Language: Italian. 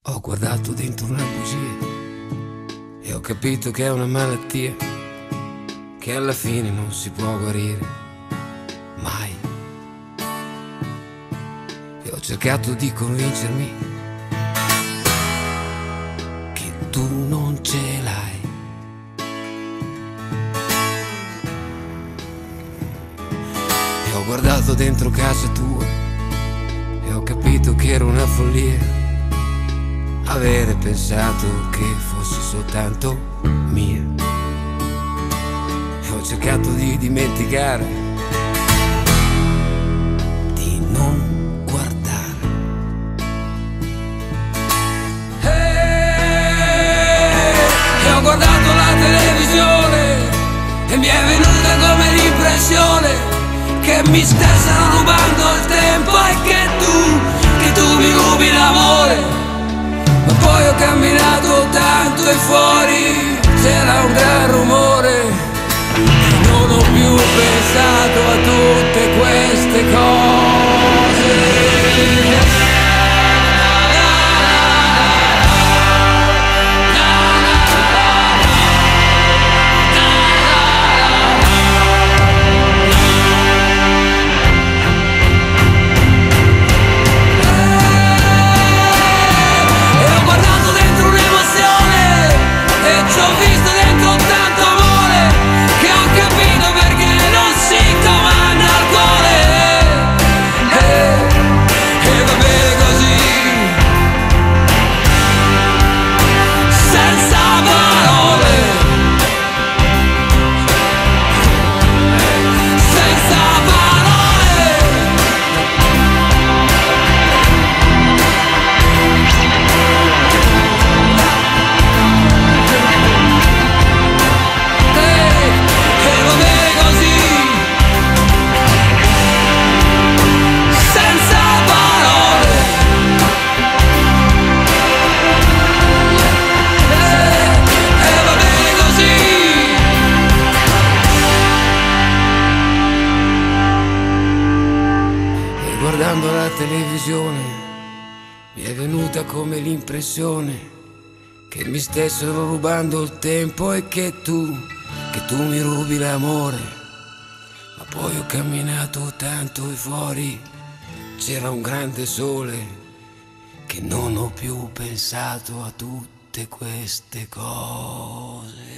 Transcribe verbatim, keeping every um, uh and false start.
Ho guardato dentro una bugia e ho capito che è una malattia che alla fine non si può guarire mai. E ho cercato di convincermi che tu non ce l'hai. E ho guardato dentro casa tua e ho capito che era una follia avere pensato che fossi soltanto mia. E ho cercato di dimenticare, di non guardare. Hey! E ho guardato la televisione e mi è venuta come l'impressione che mi stessero rubando il tempo e che tu, che tu mi rubi l'amore. Ma poi ho camminato tanto e fuori c'era un gran rumore e non ho più pensato a tutte queste cose. Guardando la televisione mi è venuta come l'impressione che mi stessero rubando il tempo e che tu, che tu mi rubi l'amore. Ma poi ho camminato tanto e fuori c'era un grande sole che non ho più pensato a tutte queste cose.